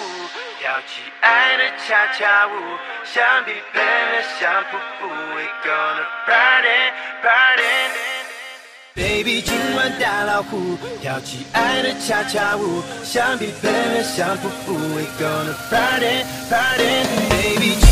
跳起爱的恰恰舞，像冰喷的像瀑布。We gonna party party。Baby， 今晚大老虎，跳起爱的恰恰舞，像冰喷的像瀑布。We gonna party party。Baby。